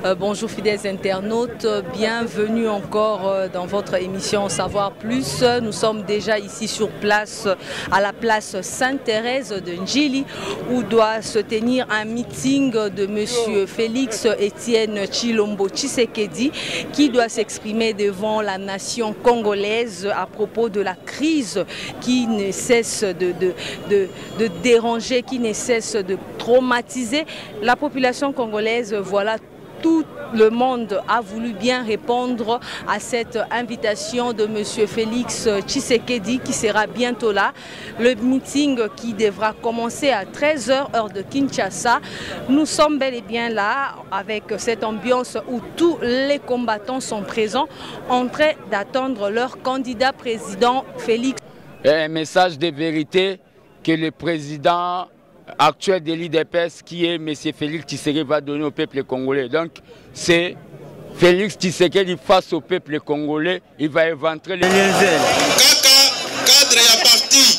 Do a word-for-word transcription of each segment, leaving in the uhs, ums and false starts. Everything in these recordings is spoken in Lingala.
Euh, bonjour fidèles internautes, bienvenue encore euh, dans votre émission Savoir Plus. Nous sommes déjà ici sur place, à la place Sainte-Thérèse de Njili, où doit se tenir un meeting de M. Félix Etienne Tshilombo Tshisekedi, qui doit s'exprimer devant la nation congolaise à propos de la crise qui ne cesse de, de, de, de déranger, qui ne cesse de traumatiser la population congolaise. Voilà, tout le monde a voulu bien répondre à cette invitation de M. Félix Tshisekedi qui sera bientôt là. Le meeting qui devra commencer à treize heures heure de Kinshasa. Nous sommes bel et bien là avec cette ambiance où tous les combattants sont présents en train d'attendre leur candidat président Félix. Un message de vérité que le président actuel de l'I D P S, qui est M. Félix Tshisekedi, va donner au peuple congolais. Donc, c'est Félix Tshisekedi face au peuple congolais, il va éventrer les... Kaka, cadre et parti.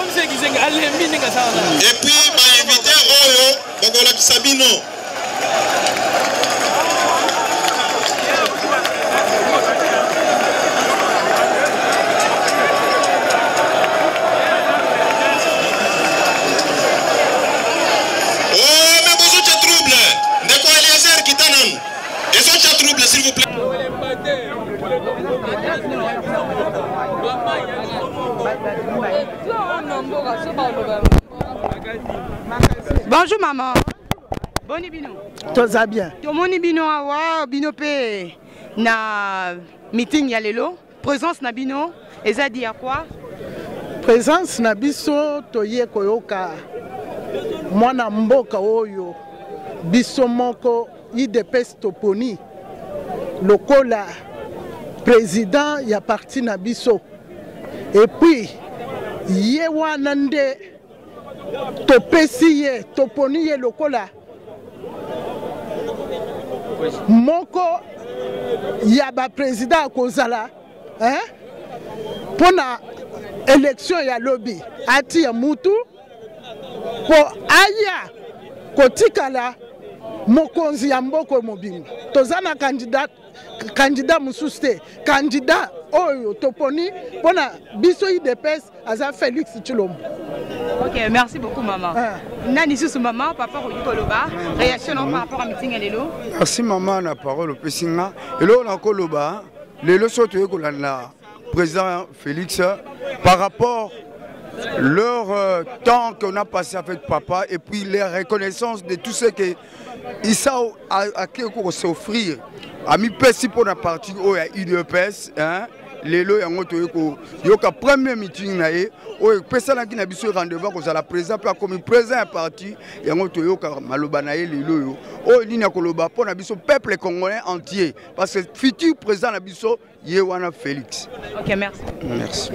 Et puis, ma invité, Oyo, Bogola Sabino. S'il vous plaît. Bonjour maman. Boni bino. Toza bien. Tomoni bino awa bino pe na meeting ya lelo. Présence na bino eza di ya quoi? Présence na biso toye koyoka mwana mboka oyo biso moko I D P S toponi lokola président ya parti na biso et puis ye wana nde topesi ye toponi ye lokola moko ya ba président akozala hein pona élection ya lobby ati ya mutu po aya kotikala mokonzi ya mboko mobimba tozana candidat candidat mususu te candidat oyo toponi pona biso I D P S aza Félix Tshilombo. Ok, merci beaucoup maman. Ah. Nani susu maman, papa Koloba, réaction par rapport à meeting lelo. Merci maman na parole au pesinga. Et là on a Koloba, lelo soto kolanda président Félix par rapport leur euh, temps qu'on a passé avec papa et puis les reconnaissances de tout ce que Issa a, a, a s'offrir. A mis pesi pour la partie où il y a I D P S, hein, les lois ont été le premier meeting naé, où personne qui n'a pas eu rendez-vous comme ça la président comme président à parti, et on a été maloba naé les lois. Oh ligne koloba pour na biso peuple congolais entier parce que futur président na biso Yewana Félix. OK, merci. Merci.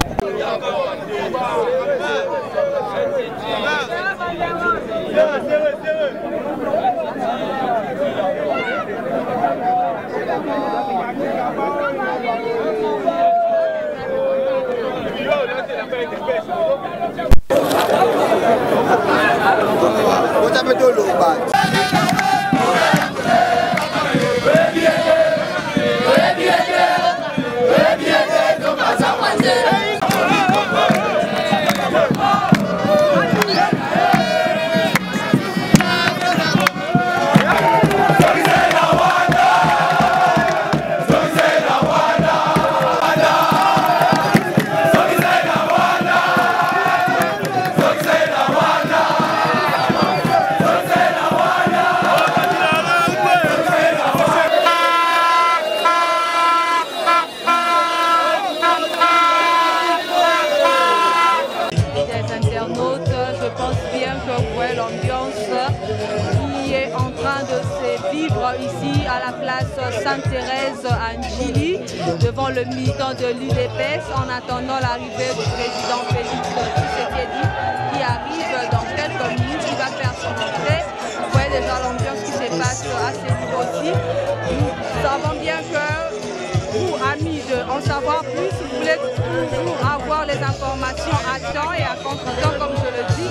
Ici à la place Sainte-Thérèse à Njili, devant le militant de l'U D P S, en attendant l'arrivée du président Félix Tshisekedi qui arrive dans quelques minutes, il va faire son entrée. Vous voyez déjà l'ambiance qui se passe à ce niveau-ci. Nous savons bien que vous, amis de En Savoir Plus, vous voulez toujours avoir les informations à temps et à contre-temps, comme je le dis.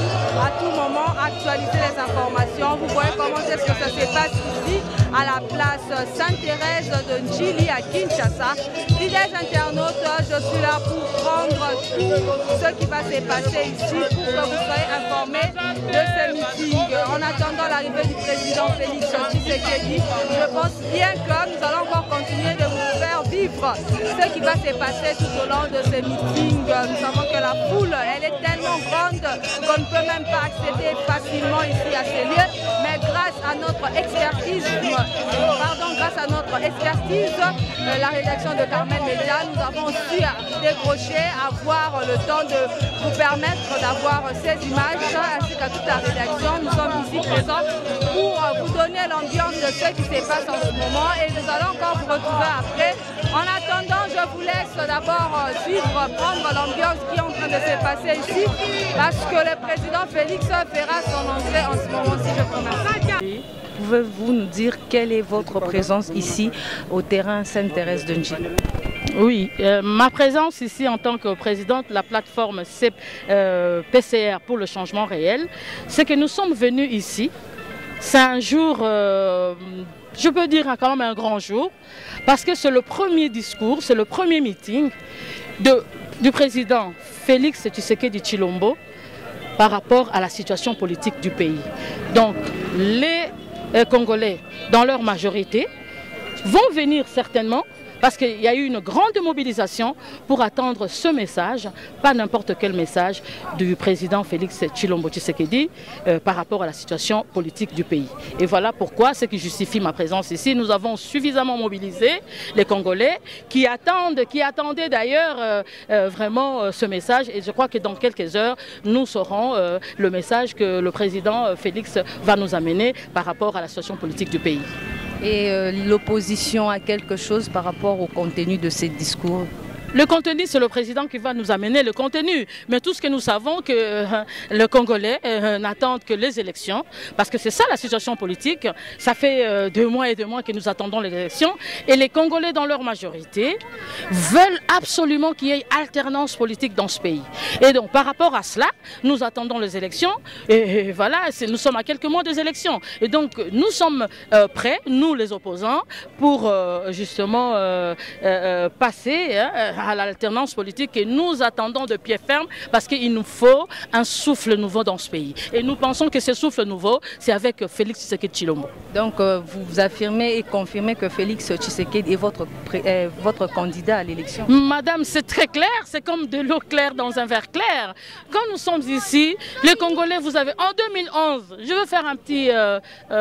à tout moment actualiser les informations. Vous voyez comment est-ce que ça se passe ici à la place Sainte-Thérèse de Njili à Kinshasa. Fidèles internautes, je suis là pour prendre tout ce qui va se passer ici pour que vous soyez informés de ce meeting. En attendant l'arrivée du président Félix Tshisekedi, je pense bien que nous allons encore continuer de vous faire vivre ce qui va se passer tout au long de ce meeting. Nous savons que la foule, elle est tellement grande qu'on ne peut même pas accéder facilement ici à ces lieux, mais grâce à notre expertise, pardon, grâce à notre expertise, la rédaction de Carmel Média, nous avons su décrocher, avoir le temps de vous permettre d'avoir ces images ainsi qu'à toute la rédaction. Nous sommes ici présents pour vous donner l'ambiance de ce qui se passe en ce moment et nous allons encore vous retrouver après. En attendant, je vous laisse d'abord suivre, prendre l'ambiance qui est en train de se passer ici parce que le président Félix fera son entrée en ce moment-ci. Je vous remercie. Pouvez-vous nous dire quelle est votre présence ici au terrain Sainte-Thérèse de Njili? Oui, euh, ma présence ici en tant que présidente de la plateforme C P, euh, P C R pour le changement réel, c'est que nous sommes venus ici. C'est un jour, euh, je peux dire quand même un grand jour, parce que c'est le premier discours, c'est le premier meeting de, du président Félix Tshisekedi Tshilombo par rapport à la situation politique du pays. Donc, les euh, Congolais, dans leur majorité, vont venir certainement parce qu'il y a eu une grande mobilisation pour attendre ce message, pas n'importe quel message du président Félix Tshilombo Tshisekedi euh, par rapport à la situation politique du pays. Et voilà pourquoi, ce qui justifie ma présence ici, nous avons suffisamment mobilisé les Congolais qui attendent, qui attendaient d'ailleurs euh, euh, vraiment euh, ce message. Et je crois que dans quelques heures, nous saurons euh, le message que le président euh, Félix va nous amener par rapport à la situation politique du pays. Et euh, l'opposition a quelque chose par rapport au contenu de ces discours? Le contenu, c'est le président qui va nous amener le contenu. Mais tout ce que nous savons, que euh, le Congolais euh, n'attend que les élections, parce que c'est ça la situation politique. Ça fait euh, deux mois et deux mois que nous attendons les élections. Et les Congolais, dans leur majorité, veulent absolument qu'il y ait alternance politique dans ce pays. Et donc, par rapport à cela, nous attendons les élections. Et, et voilà, nous sommes à quelques mois des élections. Et donc, nous sommes euh, prêts, nous les opposants, pour euh, justement euh, euh, passer hein, à l'alternance politique et nous attendons de pied ferme parce qu'il nous faut un souffle nouveau dans ce pays. Et nous pensons que ce souffle nouveau, c'est avec Félix Tshisekedi Tshilombo. Donc euh, vous affirmez et confirmez que Félix Tshisekedi est votre, euh, votre candidat à l'élection? Madame, c'est très clair, c'est comme de l'eau claire dans un verre clair. Quand nous sommes ici, les Congolais, vous avez en deux mille onze, je veux faire un petit euh,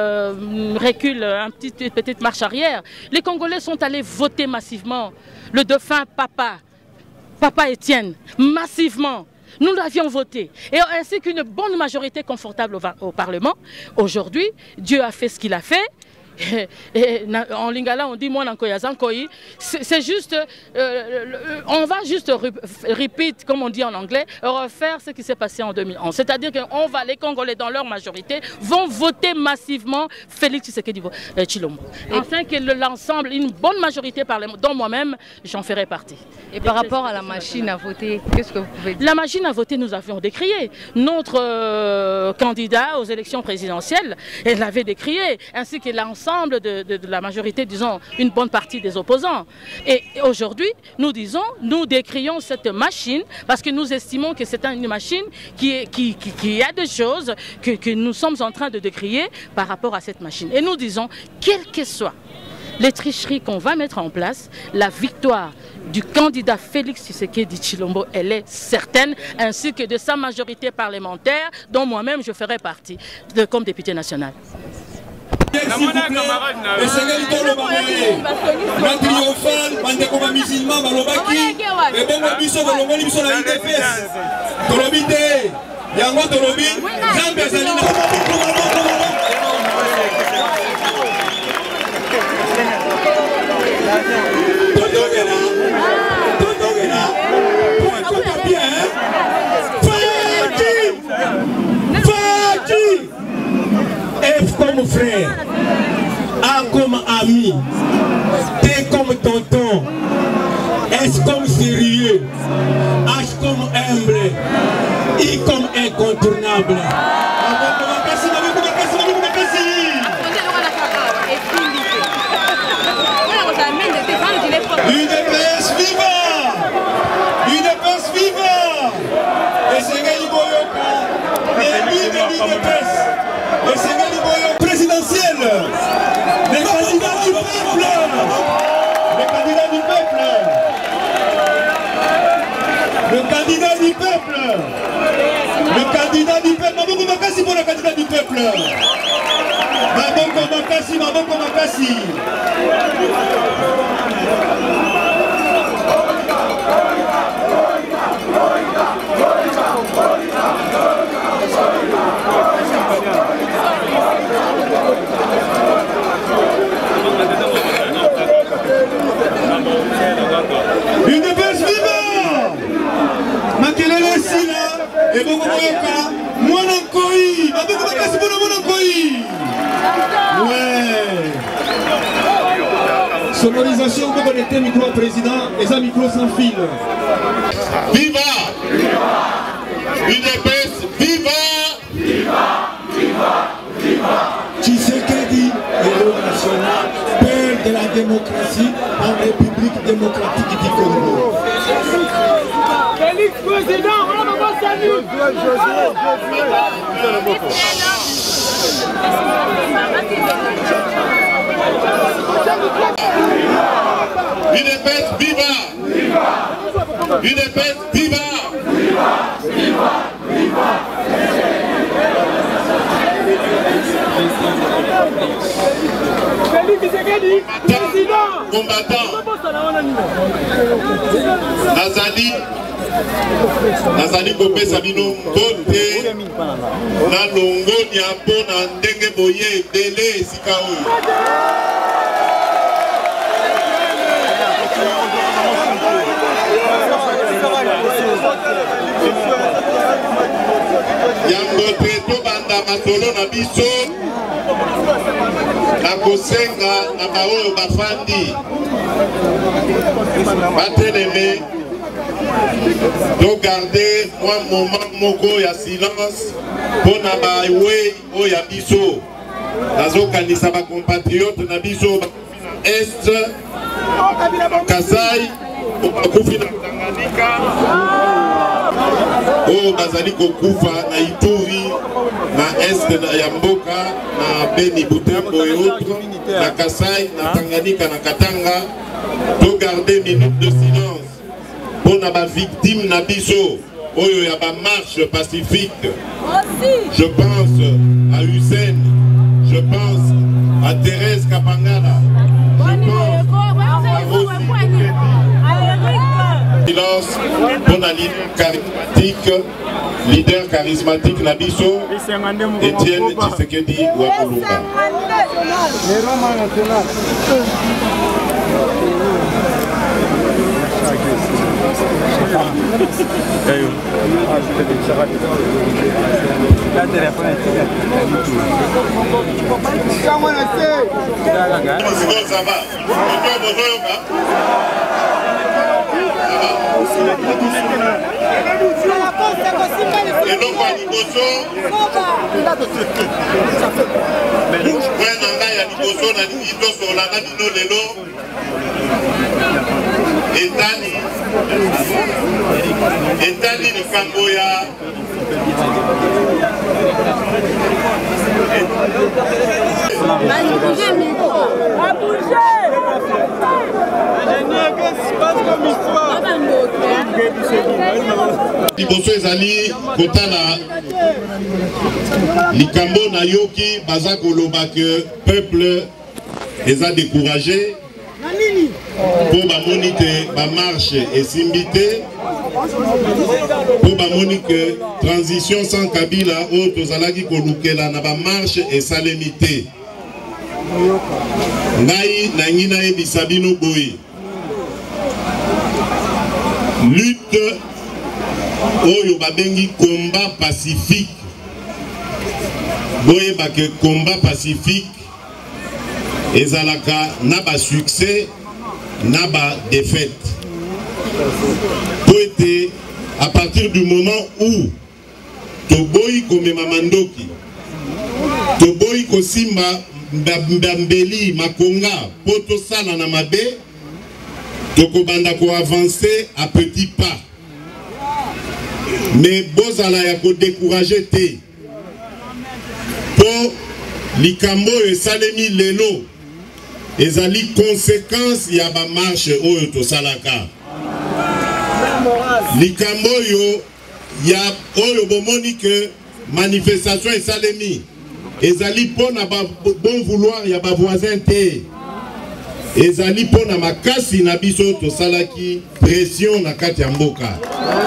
euh, recul, un petit, une petite marche arrière. Les Congolais sont allés voter massivement. Le dauphin Papa, Papa Étienne, massivement, nous l'avions voté. Et ainsi qu'une bonne majorité confortable au, au Parlement. Aujourd'hui, Dieu a fait ce qu'il a fait. Et, et, en lingala on dit moi c'est juste euh, on va juste repeat comme on dit en anglais, refaire ce qui s'est passé en deux mille onze, c'est à dire que on va, les Congolais dans leur majorité vont voter massivement Félix Tshisekedi Tshilombo afin que l'ensemble, une bonne majorité parlementaire, dont moi-même j'en ferai partie. Et par rapport à la machine à voter, qu'est-ce que vous pouvez dire? La machine à voter, nous avions décrié notre euh, candidat aux élections présidentielles, elle l'avait décrié, ainsi que l'ensemble De, de, de la majorité, disons, une bonne partie des opposants. Et aujourd'hui, nous disons, nous décrions cette machine parce que nous estimons que c'est une machine qui, est, qui, qui, qui a des choses que, que nous sommes en train de décrier par rapport à cette machine. Et nous disons, quelles que soient les tricheries qu'on va mettre en place, la victoire du candidat Félix Tshisekedi Tshilombo, elle est certaine, ainsi que de sa majorité parlementaire, dont moi-même je ferai partie de, comme député national. S'il vous plaît, et c'est quel tour le bamoye. Ma triomphale, bande comme musulman, malobaki, et bon, on biso, on l'a biso la I D P S. Tolobite, yango tolobi, Jean Bezalina. Tondogena, Tondogena, pour un coup bien, Faki, Faki. F comme frère, A comme ami, T comme tonton, S comme sérieux, H comme humble, I comme incontournable. U D P S viva! U D P S viva! Et c'est Gali Boyoka, élu de l'U D P S. Et c'est Gali Boyoka présidentiel. Les candidats du peuple. Les candidats du peuple. Le candidat du peuple. Le candidat du peuple. Maboko Makassi pour le candidat du peuple. Maboko Makassi, Maboko Makassi. U D P S viva! Makelele Sila et beaucoup Boyoka, Monankoi, Maboko Makassi pour le Monankoi. Ouais. Sonorisation, vous connectez micro au président et ça micro sans fil. Viva! U D P S, viva! Viva! Viva! Viva! Tshisekedi, héros national, père de la démocratie en République démocratique du Congo. Félix président, on va saluer. U D P S, viva! U D P S, viva! Viva! Viva! Combattant Nazali Nazali kopesa bino mbote na longoni ya mpona ndenge boye ebele esika oyo. Yambote to banda masolo na biso na kosenga na baoyo bafandi bateleme to garder un moment moko ya silence pona bawe oyo ya biso nazokanisa ba compatriote na biso est Kasai bakufi na Tanganyika oyo bazali kokufa na Ituri na est ya mboka na Beni Butembo et autres na Kasai na Tanganyika na Katanga to garder minute de silence pour na victime na biso oyo ya ba marche pacifique. Je pense à Hussein, je pense à Thérèse Kapangala, je pense à Rosy silence pour la leader charismatique, leader charismatique Nabiso, Etienne Tshisekedi Wakolunga. Et donc à Liboso, ouais, nanga ya Liboso na Liboso sur la Nabino Lelo, Etani, Etani ni Kamboya, Liboso ezali kotala likambo na yoki baza koloba que peuple eza découragé pour bamoni te ba marche esimbi te pour bamoni que transition sans Kabila oyo tozalaki kolukela na ba marche esalemi te. Ngai nangi nayebisa bino boye lutte oyo babengi combat pacifique boye ba que combat pacifique ezalaka na ba succès na ba défaite. Pour être à partir du moment où toboyi komema mandoki toboyi kosimba mbambeli makonga po tosala na mabe tokobanda ko avancer à petits pas mais bozala ya ko décourager te po likambo esalemi lelo ezali conséquence ya ba marche oyo tosalaka likambo yo ya oyo bomoni que manifestation esalemi ezali pona ba bon vouloir ya ba voisin te ezali pona makasi na biso tosalaki pression na kati ya mboka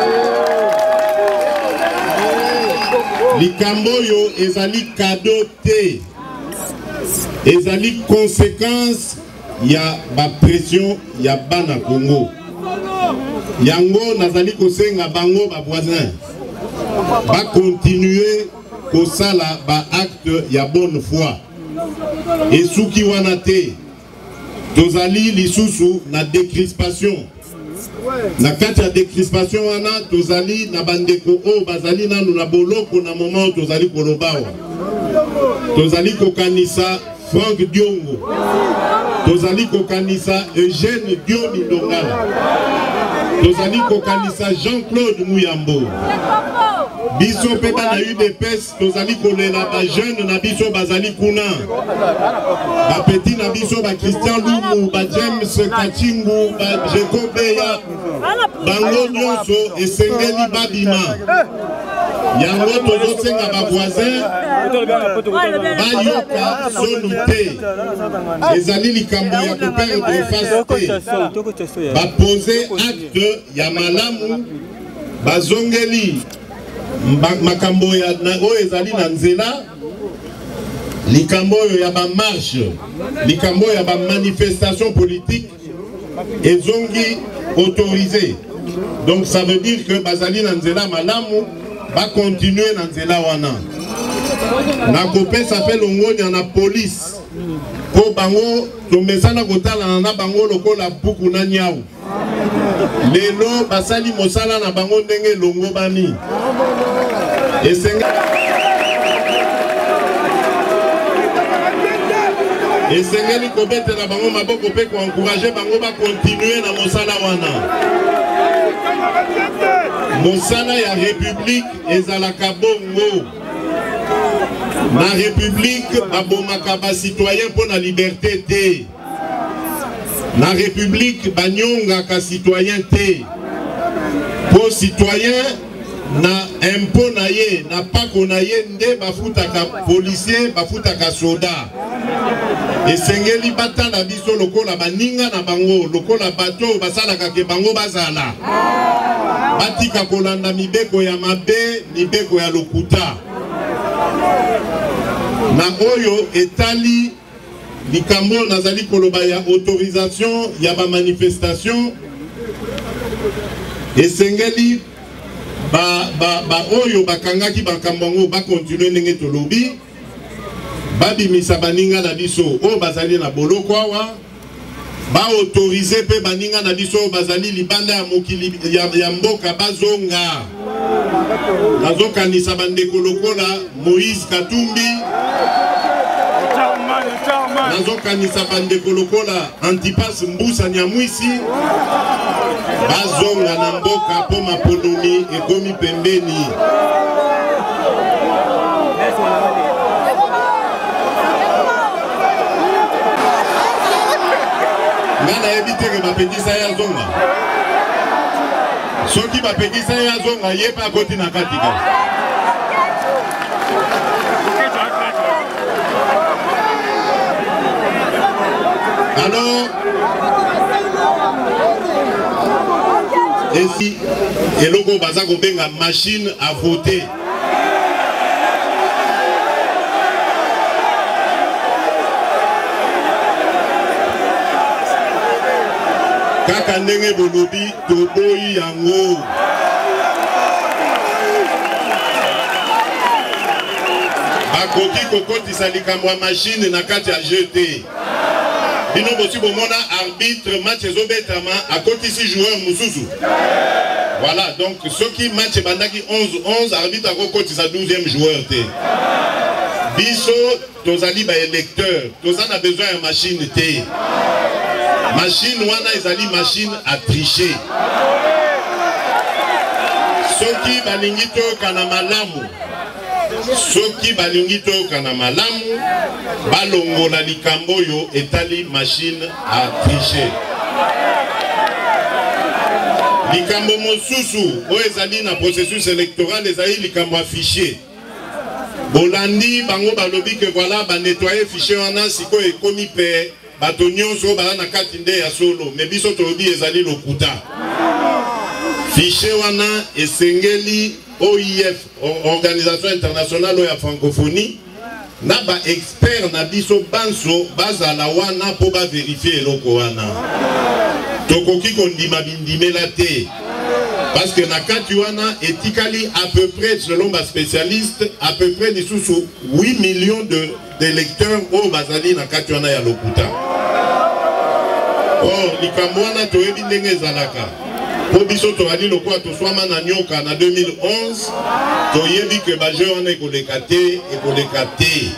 likambo yo ezali cadeau te ezali conséquence ya ba pression ya bana Congo yango nazali kosenga bango ba voisin ba continuer kosala ba acte ya bonne foi esuki wana te tozali lisusu na décrispation na kati ya décrispation wana tozali na bandeko o bazali nanu na boloko na moment tozali kolobawa tozali kokanisa Franck Diongo tozali kokanisa Eugène Dioni Ndongala tozali kokanisa Jean-Claude Muyambo biso pe bana U D P S tozali kolela ba jeune na biso bazali kuna ba petit na biso ba Christian Lumu ba James Kachingu ba Jacob Beya bango nyonso esengeli babima yango tozosenga ba voisin bayoka sonu te ezali likambo ya koperdre face te bapose acte ya malamu bazongeli makambo ya oyo ezali na nzela likambo oyo ya ba marche likambo ya ba manifestation politique ezongi autorisé donc ça veut dire que bazali na nzela malamu ba continuer na nzela wana na kopesa pe longonya na police po bango tomesana kotala na bango lokola buku na nyau lelo basali mosala na bango ndenge longo bani esenga esengeli kobetela bango maboko pe ko encourager bango ba continuer na mosala wana mosala ya république ezalaka bongo na république babomaka ba citoyen pour la liberté te na république banyongaka citoyen te po citoyen na impôt na ye na pako na ye nde bafutaka policier bafutaka soda esengeli batala biso lokola baninga na bango lokola bato basalaka ke bango bazala batika kolanda mibeko ya mabe mibeko ya lokuta na oyo etali likambo nazali koloba ya autorisation ya ba manifestation esengeli ba ba ba oyo bakangaki bakambango ba continuer ndenge tolobi babimisa baninga na biso o bazali na boloko awa ba autoriser pe baninga na biso bazali libanda ya mokili ya, ya mboka bazonga nazokanisa bandeko lokola Moïse Katumbi nazokanisa bandeko lokola Antipas Mbusa Nyamwisi bazonga na mboka po maponomi ekomi pembeni ngana ebiteke bapekisa ya zonga soki bapekisa ya zonga yepa akoti na katika alors esi eloko baza kobenga machine à voter kaka ndenge bolobi toboyi yango bakoki kokotisa likambo ya machine na kati ya jeu te bino bosi bomona arbitre match ezobetama akotisi joueur mosusu Voilà, donc ceux qui matchent bandaki onze onze, arbitre à côté douzième joueur. Biso, tozali ba électeur, tozan a besoin de machine T. Machine wana ezali machine à tricher. Soki balingito kana malamu. Soki balingito kana malamu, balongola likambo yo etali machine à tricher. Likambo mosusu, o ezali na processus électoral ezali likambo affiché. Bolandi bango balobi que voilà ba nettoyer fichier wana siko ekomi pe bato nyonso bala na kati nde ya solo mais biso tolobi ezali lokuta. Fichier wana esengeli O I F, Organisation Internationale ya Francophonie, na ba expert na biso banso bazala wana po ba vérifier eloko wana. Tokoki kondima bindimela te. Parce que na kati wana etikali à peu près, selon ma spécialiste, à peu près sous huit millions de d'électeurs au bazali na kati wana ya lokuta. Or, likambo wana toyebi ndenge ezalaka. Po biso toali lokwa toswama na nyoka na deux mille onze, toyebi que ba jeu wana ekoleka te, ekoleka te.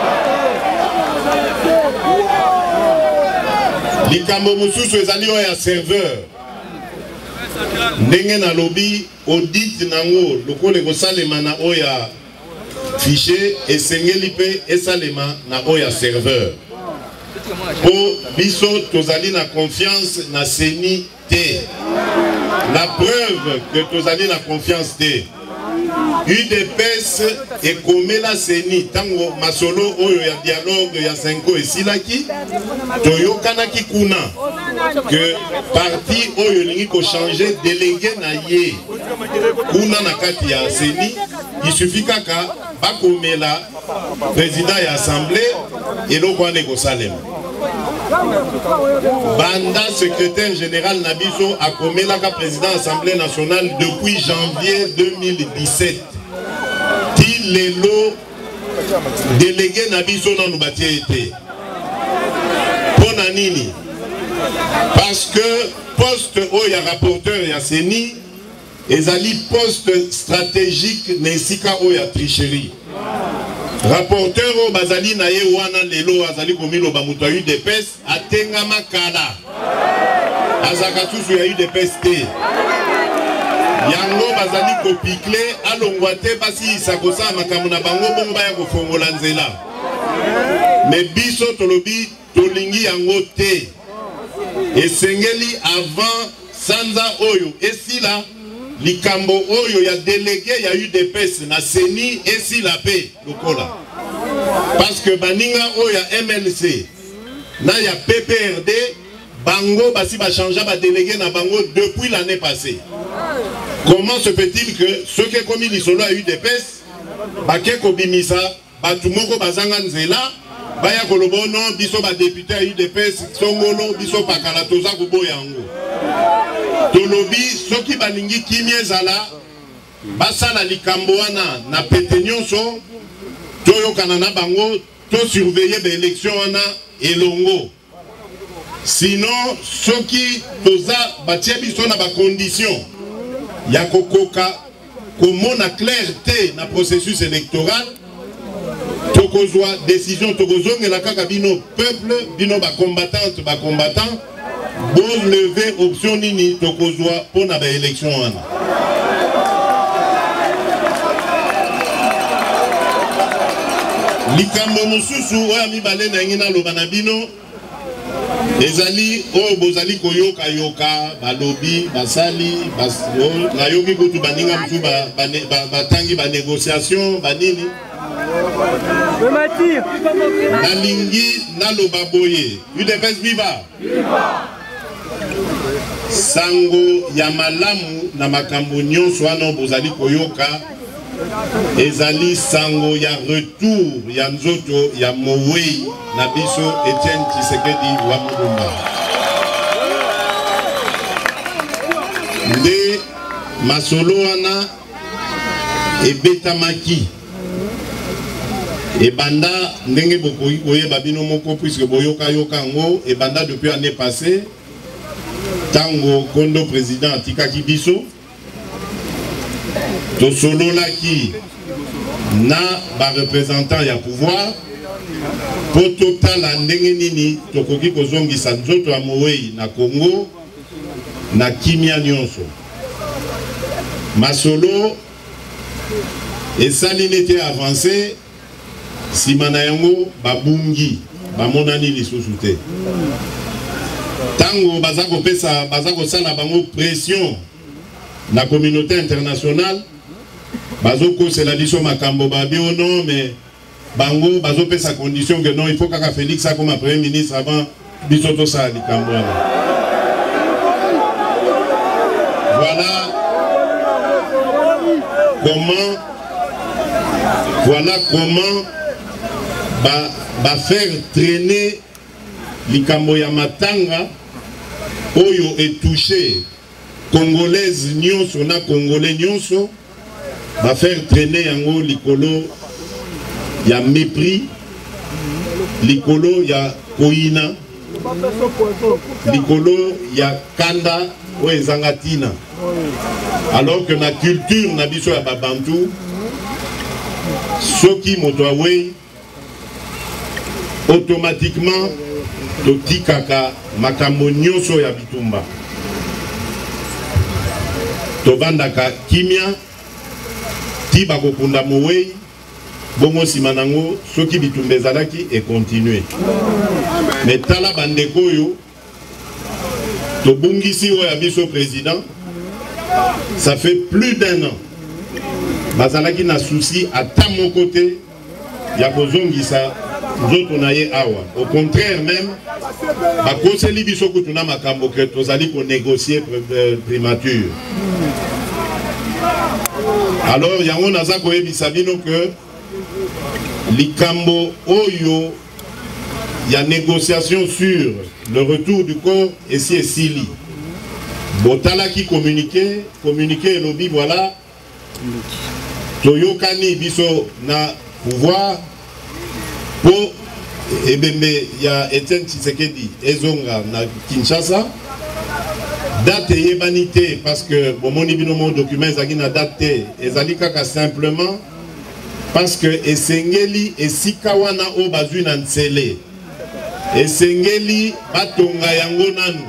Likambo mosusu ezali oyo ya serveur. Ndenge na lobby audit nango lokole ko salema na oya fichier esengeli pe esalema na oya serveur. Po biso tozali na confiance na seni te. La preuve que tozali na confiance te. U D P S et comme la seni tango masolo oyo ya dialogue ya cinq esilaki toyo kanaki kuna que parti oyo lingi ko changer délégué na ye kuna na kati ya seni il suffit kaka bakomela président ya assemblée et loko ane ko salem banda secrétaire général Nabiso a commis la président de l'Assemblée nationale depuis janvier deux mille dix-sept. Ti lelo délégué Nabiso dans nous bâtir été. Pour nini? Parce que poste où il y a rapporteur, il y a Seni, et zali poste stratégique nesika où il y a tricherie. Rapporteur au bazali na ye wana lelo azali komilo bamuto U D P S atenga makala azaka tusu ya U D P S te yango bazali kopikle alongwa te basi sakosa makambo na bango bongo baya kofongola nzela mais biso tolobi tolingi yango te esengeli avant sanza oyo esila likambo oyo ya délégué ya U D P S na seni esila pe lokola parce que baninga oyo ya M L C na ya P P R D bango basi ba changea ba délégué na bango depuis l'année passée. Comment se fait-il que ceux qui commis l'isolo à U D P S bake kobimisa batu moko bazanga nzela baya kolobo non biso ba député à U D P S songolo biso pakala toza kuboya yango tolobi soki balingi kimie zala basala likambo wana na pete nyonso toyokana na bango to surveiller ba élection wana elongo sinon soki toza batie biso na ba condition ya kokoka komona clarté na processus électoral tokozwa décision tokozongela kaka bino peuple bino ba combattante ba combattant bon lever option nini tokozwa pour na ba élection wana likambo mosusu oya mibale na ngina loba na bino ezali o bozali koyoka yoka balobi basali baso na yoki kutu baninga mtu ba batangi ba négociation banini nalingi naloba boye U D P S viva sango ya malamu na makambo nyonso wana bozali koyoka ezali sango ya retour ya nzoto ya Mowei na biso Etienne Tshisekedi wa Mulumba nde masolo wana ebetamaki ebanda ndenge bokoki koyeba bino moko puisque boyoka yoka ngo ebanda depuis année passée tango kondo président atikaki biso to solo la ki na ba représentant ya pouvoir po totala ndenge nini tokoki kozongisa nzoto ya Moei na Congo na kimia nyonso. Masolo esali nete avancé simana yango babungi bamonani lisusu te. Tango bazako pesa bazako sala bango pression la communauté internationale bazoko c'est la biso makambo babi o non mais bango bazo pesa condition que non il faut kaka Félix ça comme premier ministre avant biso to ça likambo. Voilà comment voilà comment ba, ba faire traîner likambo ya matanga oyo est touché congolaise nyonso na congolais nyonso va faire traîner yango likolo ya mépris likolo ya koina likolo ya kanda o ezangatina alors que na culture na biso ya babantu soki moto awe automatiquement totikaka makambo nyonso ya bitumba tovandaka kimia ti bakokunda Moei bongo nsima nango soki bitumba ezalaki et continuer mais tala bandeko oyo tobungisi oyo ya biso président ça fait plus d'un an bazalaki na souci ata moko te ya kozongisa nzoto na ye awa. Au contraire même bakoseli biso kutuna makambo ke tozali ko négocier primature. Alors yango naza koyebisa bino que likambo oyo ya négociation sur le retour du corps esi esili botala ki communiqué communiqué elobi voilà toyokani biso na pouvoir po ebembe ya Etienne Tshisekedi ezonga na Kinshasa date yebanité parce que bomoni bino mon document ezaki na date ezali kaka simplement parce que esengeli esika wana o bazwi na ntsele esengeli batonga yango nanu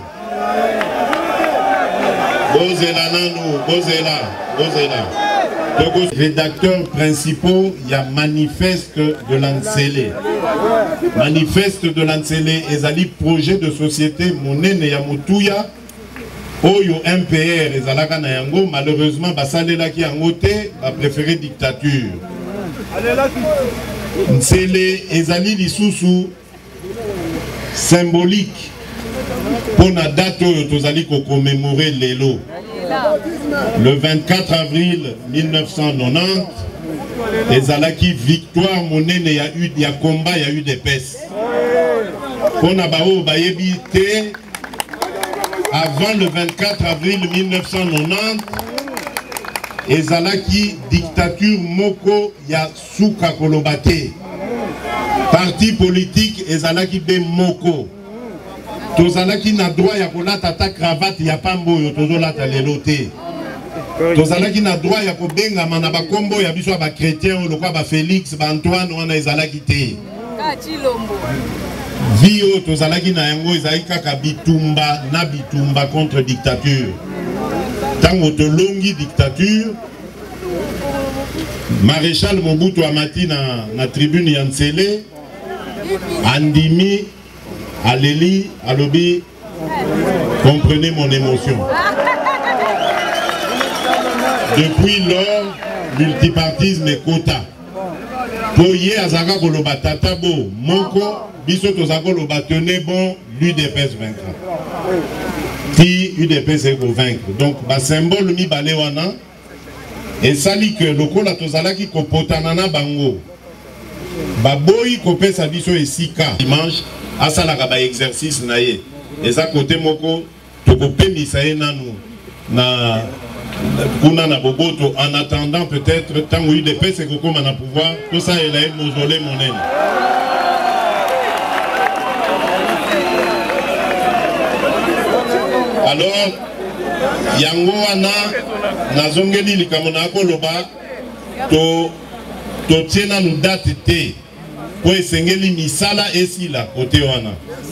bozela nanu bozela bozela. Donc, rédacteurs principaux, il y a manifeste de l'Ansele. Manifeste de l'Ansele, ezali projet de société monene ya mutuya oyo M P R ezalaka na yango malheureusement basalelaki yango te ba préféré dictature. Nsele ezali lisusu symbolique pour na date oyo tozali ko commémorer lelo. Le vingt-quatre avril mille neuf cent quatre-vingt-dix, ezalaki victoire monene, il y a eu des combats, il y a eu des pestes. On a bao bayebi te avant le vingt-quatre avril mille neuf cent quatre-vingt-dix, ezalaki dictature moko ya suka kolobate. Parti politique ezalaki be moko. Tozalaki na droit ya kolata ta cravate ya pambo yo tozolata lelo te. Tozalaki na droit ya kobenga mana ba kombo ya biso ba chrétien lokwa ba Félix ba Antoine wana ezalaki te. Vio tozalaki na yango ezalaki kaka bitumba na bitumba contre dictature. Tango tolongi dictature Maréchal Mobutu Amati na na tribune ya Nsele andimi Aléli, Alobi, comprenez mon émotion. Depuis lors, multipartisme et quota. Poye azaka koloba tatabo, moko, biso tozako loba tenez bon, l'U D P S vaincra. Ti U D P S eko vaincre. Donc, ba symbole mi bale wana, et sali que lokola tozalaki kopotanana bango. Ba boyi kopesa biso esika. Dimanche, asalaka ba exercice na ye eza côté moko tokopemisa ye nanu na kuna na boboto en attendant peut-être tant U D P S ekokoma na pouvoir tout ça il a un mausolée monene. Alors yango wana nazongeli likambo na koloba to to tiena nu date te po esengeli misala esila kote wana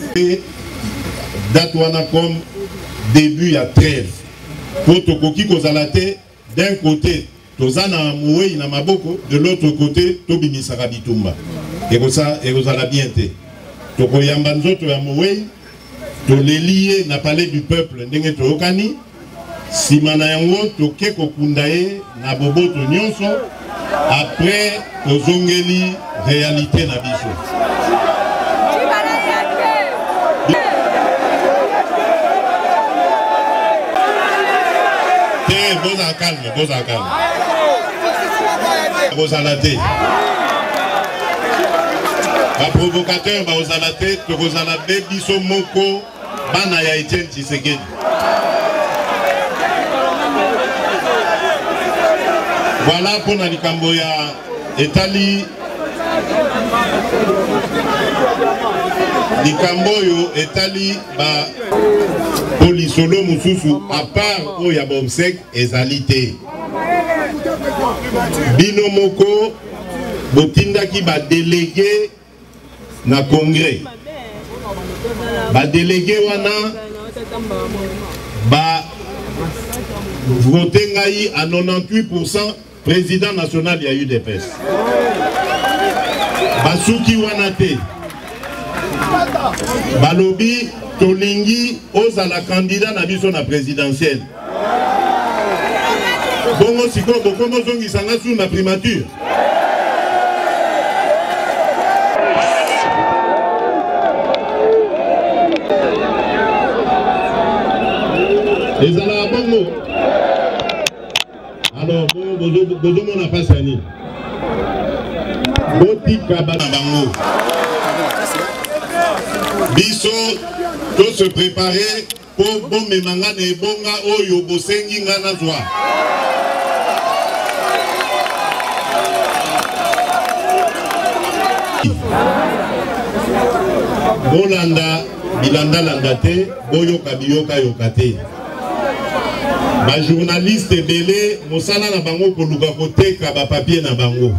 date wana comme début ya treize po tokoki kozala te d'un côté tozana mouei na maboko de l'autre côté tobimisaka bitumba ekozala bien te tokoyamba nzoto ya mouei toleliye na palais du peuple ndenge toyokani sima na yango toke kokunda ye na boboto nyonso après tozongeli réalité na biso te boza calme boza calme bozala te baprovocateur baozala te tokozala be biso moko bana ya Etienne Tshisekedi. Voilà pour na likambo ya etali likambo yo etali ba polisolo mususu à part o ya bomsek ezali te bino moko botindaki ba délégué na congrès ba délégué wana ba voté ngai à quatre-vingt-dix-huit pour cent président national ya U D P S basuki wana te balobi tolingi ozala candidat na biso na présidentielle bongo siko bokomo zongisanga sur na primature ezala bongo alors bozomo na pasi ya nini botika bana bango biso to se préparer po bomemanga na ebonga oyo bosengi nga nazwa bolanda bilandalanda te boyoka biyoka yoka te ba journaliste belé mosala na bango koluka koteka ba papier na bango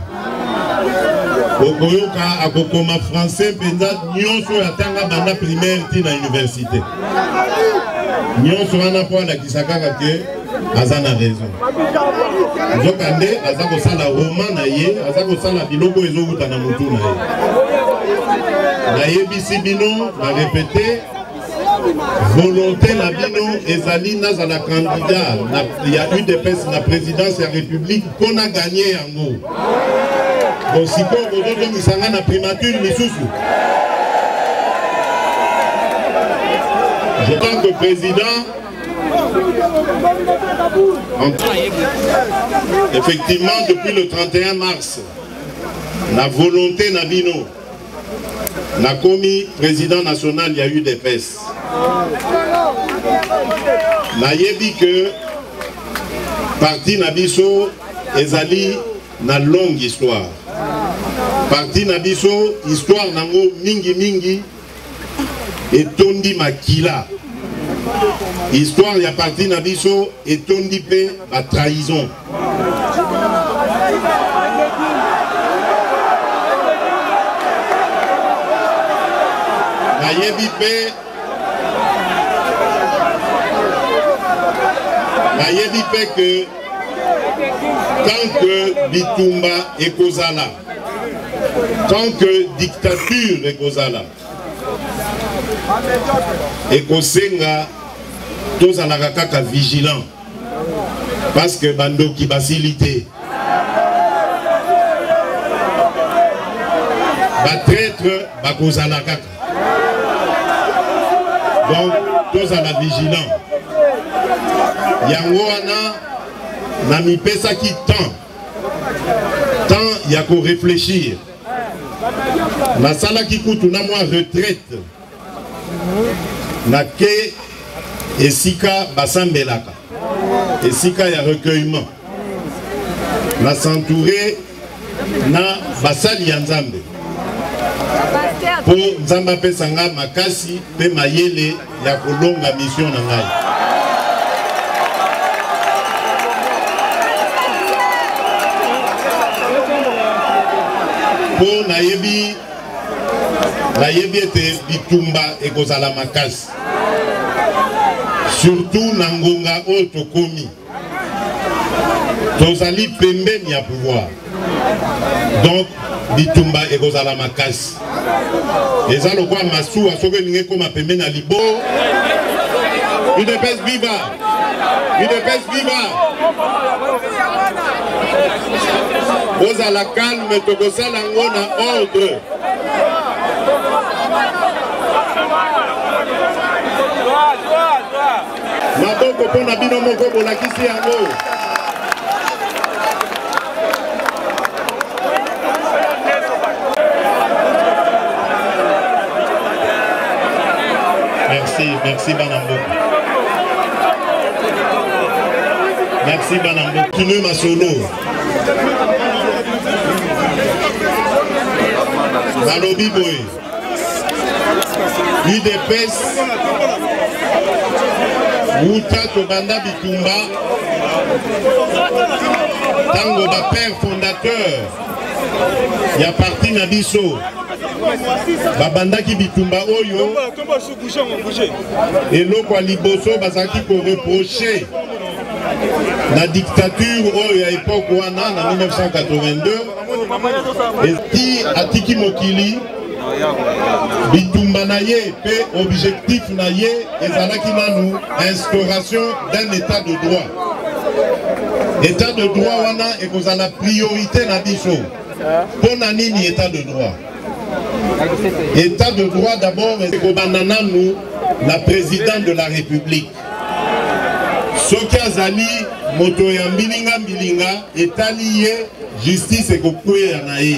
okoyoka akokoma français penza nyonso yatanga banda primaire ti na université nyonso wana po alakisa kaka ke aza na raison nzoka nde aza kosala roman na ye aza kosala biloko ezowuta na motu na ye nayebisi bino na répété volonté na bino ezali nazala candidat ya U D P S na présidence ya république pona gagner yango bon siko bozozongisanga na primature misusu je tant que président effectivement depuis le trente et un mars la volonté na bino na komi président national ya U D P S na yebi que parti na biso ezali na longue histoire parti na biso histoire nango mingi mingi etondi makila histoire ya parti na biso etondi pe ba trahison na yebi pe na yebi pe que tant que bitumba ekozala tant que dictature ekozala ekosenga tozalaka kaka vigilant parce que bandoki basilité batraître bakozala kaka donc tozala vigilant yango wana na mipesaki temps temps ya ko réfléchir nasalaki kutu na mwa retraite na ke esika basambelaka esika ya recueillement na s'entourer na basali ya nzambe po nzambe apesanga makasi pe mayele ya kolonga mission na ngai pour nayebi nayebi ete bitumba ekozala makasi surtout na ngonga oyo tokomi tozali pembeni ya pouvoir donc bitumba ekozala makasi eza lokwa masuwa soki elingi ekoma pembeni na libo U D P S viva U D P S viva ozala calme tokosala yango na ordre maboko mpona bino moko bolakisi yango. Merci, merci Banambo. Merci Banambo. Continue ma solo. Balobi boy. U D P S. Wuta Tobanda Bitumba. Tango ba père fondateur. Il y a parti Nabiso. Babandaki bitumba oyo eloko ya liboso bazalaki koreproche la dictature oyo ya époque wana na mille neuf cent quatre-vingt-deux eti atiki mokili bitumba na ye pe objectif na ye ezalaki nanu instauration d'un état de droit. État de droit wana ekozala priorité na biso pona nini état de droit. État de droit d'abord, nous, la présidente de la République. Soki azali moto ya mbilinga mbilinga état lié justice et kokwe nae.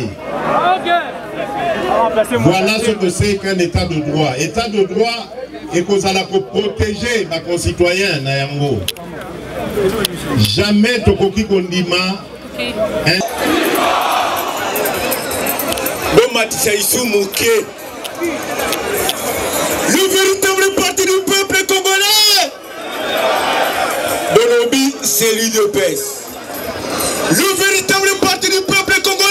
Voilà ce que c'est qu'un état de droit. État de droit et kozala ko protéger ma concitoyen na yango. Jamais tokoki kondima. Hein? Le véritable parti du peuple congolais, le lobby, c'est l'U D P S. Le véritable parti du peuple congolais.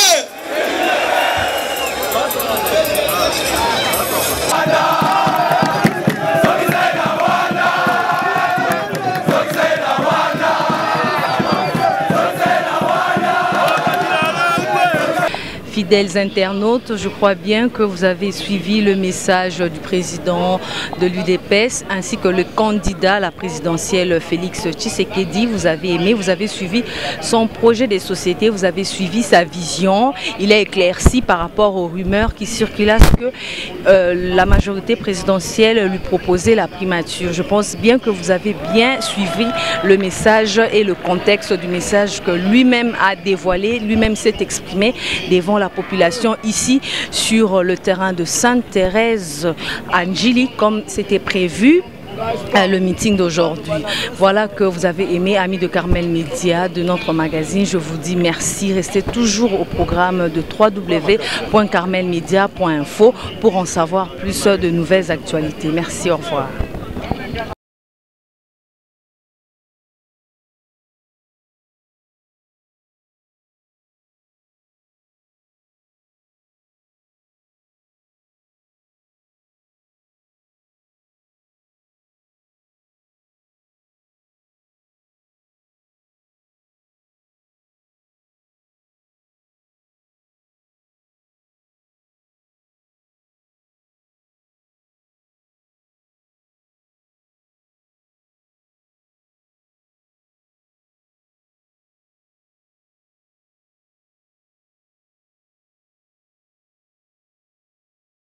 Fidèles internautes, je crois bien que vous avez suivi le message du président de l'U D P S ainsi que le candidat à la présidentielle Félix Tshisekedi. Vous avez aimé, vous avez suivi son projet de société, vous avez suivi sa vision. Il a éclairci par rapport aux rumeurs qui circulaient que euh, la majorité présidentielle lui proposait la primature. Je pense bien que vous avez bien suivi le message et le contexte du message que lui-même a dévoilé, lui-même s'est exprimé devant la population ici sur le terrain de Sainte-Thérèse à Njili comme c'était prévu. Le meeting d'aujourd'hui. Voilà que vous avez aimé, amis de Carmel Média, de notre magazine. Je vous dis merci. Restez toujours au programme de w w w point carmel media point info pour en savoir plus de nouvelles actualités. Merci, au revoir.